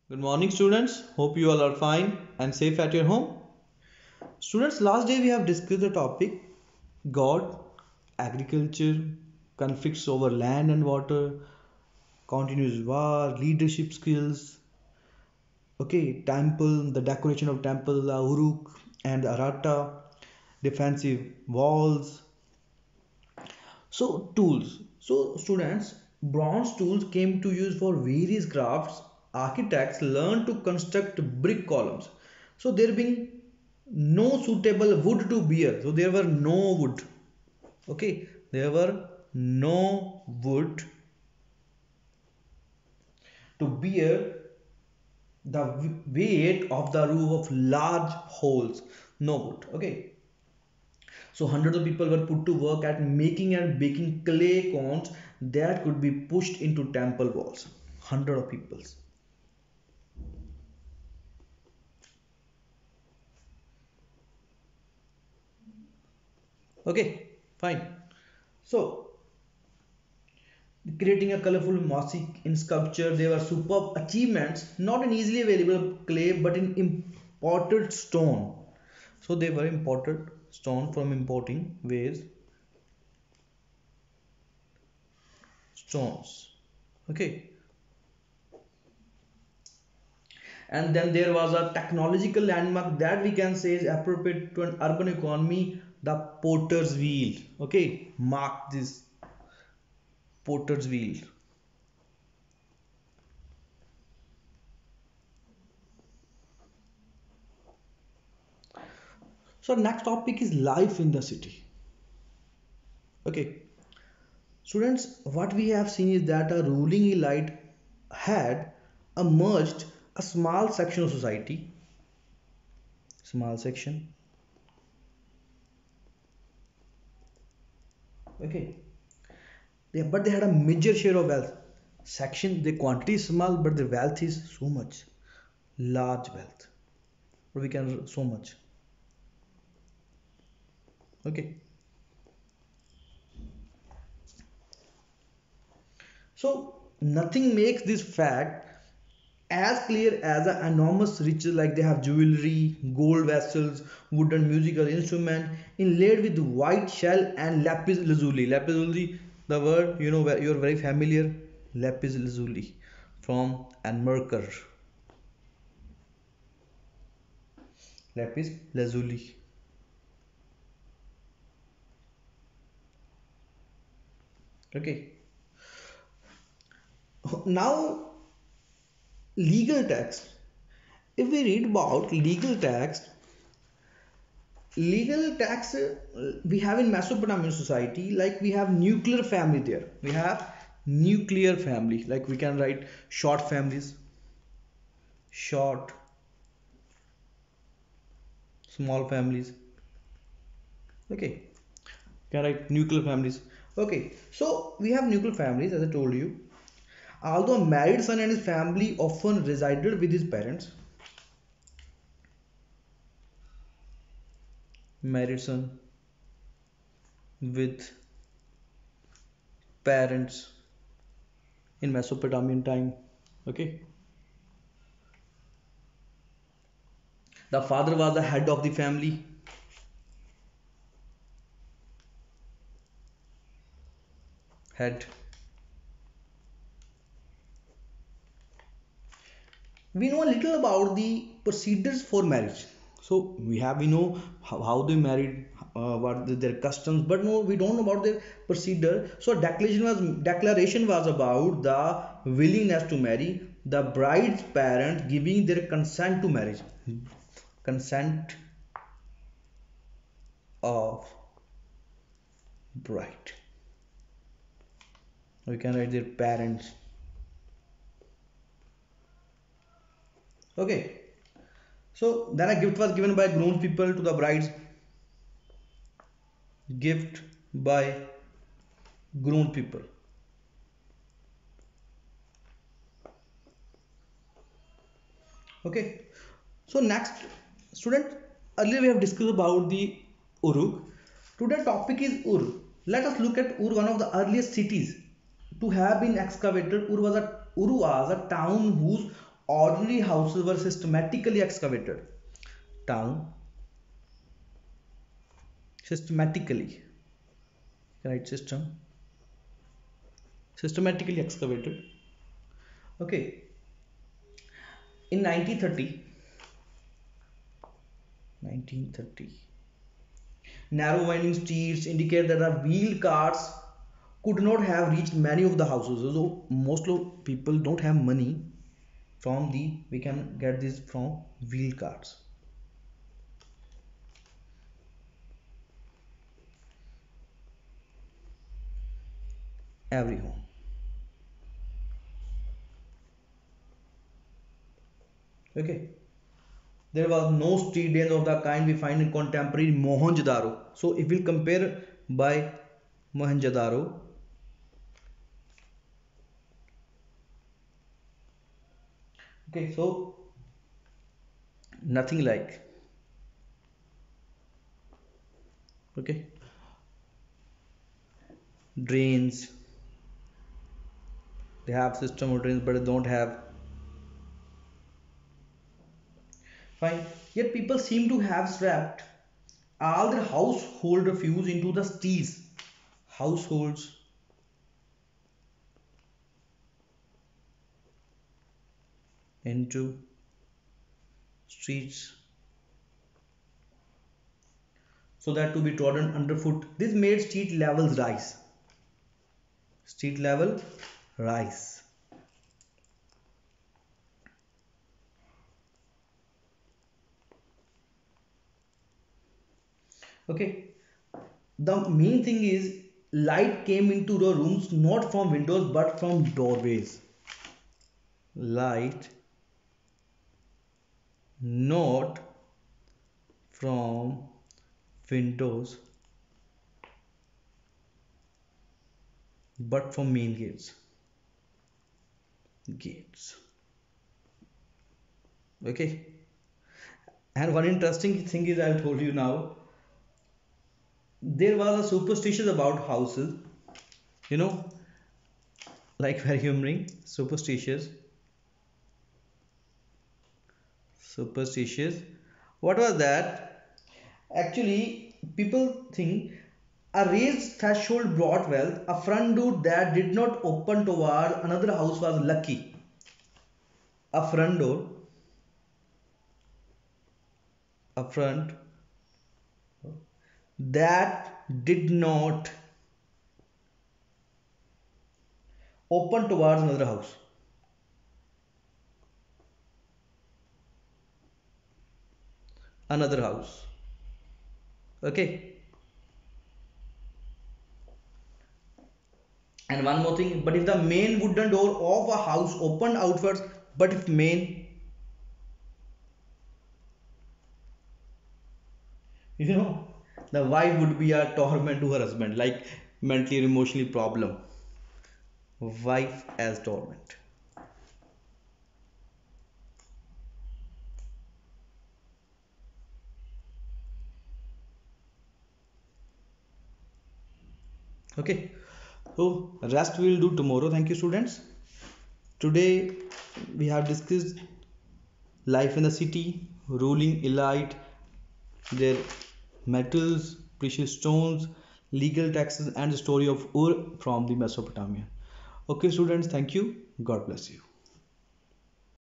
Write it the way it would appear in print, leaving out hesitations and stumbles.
Good morning, students. Hope you all are fine and safe at your home. Students, last day we have discussed the topic God, agriculture, conflicts over land and water, continuous war, leadership skills, okay, temple, the decoration of temple, the Uruk and the Arata, defensive walls. So, tools. So, students, bronze tools came to use for various crafts. Architects learned to construct brick columns. So, there being no suitable wood to bear. So, there were no wood. Okay, there were no wood to bear the weight of the roof of large holes. No wood. Okay, so hundreds of people were put to work at making and baking clay cones that could be pushed into temple walls. Hundred of people. Okay, fine. So creating a colorful mosaic in sculpture, they were superb achievements, not in easily available clay but in imported stone. So they were imported stone from importing ways stones. Okay, and then there was a technological landmark that we can say is appropriate to an urban economy, the potter's wheel. Okay, mark this potter's wheel. So next topic is life in the city. Okay, students, what we have seen is that a ruling elite had emerged a small section of society, small section. Okay, but they had a major share of wealth. Section, the quantity is small, but the wealth is so much, large wealth. Or we can so much. Okay, so nothing makes this fact as clear as the enormous riches, like they have jewelry, gold vessels, wooden musical instrument inlaid with white shell and lapis lazuli. Lapis lazuli, the word you know, you're very familiar. Lapis lazuli from and merkur. Lapis lazuli. Okay. Now legal text. If we read about legal tax we have in Mesopotamian society, like we have nuclear family there. We have nuclear family, like we can write short families, short, small families. Okay, can write nuclear families. Okay, so we have nuclear families as I told you. Although a married son and his family often resided with his parents, married son with parents in Mesopotamian time. Okay, the father was the head of the family, head. We know a little about the procedures for marriage. So we know how they married, their customs, but no, we don't know about their procedure. So declaration was about the willingness to marry, the bride's parents giving their consent to marriage, consent of bride. We can write their parents. Okay. So then a gift was given by grown people to the brides. Gift by grown people. Okay, so next, student, earlier we have discussed about the Uruk. Today topic is Ur. Let us look at Ur, one of the earliest cities to have been excavated. Ur was a town whose ordinary houses were systematically excavated. Town, systematically, right? Systematically excavated. Okay, in 1930, narrow winding streets indicate that the wheeled carts could not have reached many of the houses. So most of people don't have money. From the we can get this from wheel carts. Every home. Okay. There was no street drains of the kind we find in contemporary Mohenjo-daro. So if we compare by Mohenjo-daro, okay, so nothing like, okay, drains. They have system of drains, but they don't have. Fine. Yet people seem to have swept all their household refuse into the streets. Households into streets so that to be trodden underfoot. This made street levels rise. Street level rise. Okay. The main thing is light came into the rooms not from windows but from doorways. Light not from windows but from main gates. Okay, and one interesting thing is I'll told you now, there was a superstition about houses, you know, like very humoring. Superstitious, what was that? Actually people think a raised threshold brought wealth. A front door that did not open toward another house was lucky. A front door, a front that did not open towards another house. Another house. Okay. And one more thing, but if the main wooden door of a house opened outwards, but if main, you know, the wife would be a torment to her husband, like mentally or emotionally problem. Wife as torment. Okay. So rest we will do tomorrow. Thank you, students. Today we have discussed life in the city, ruling elite, their metals, precious stones, legal taxes, and the story of Ur from the Mesopotamia. Okay, students, thank you. God bless you.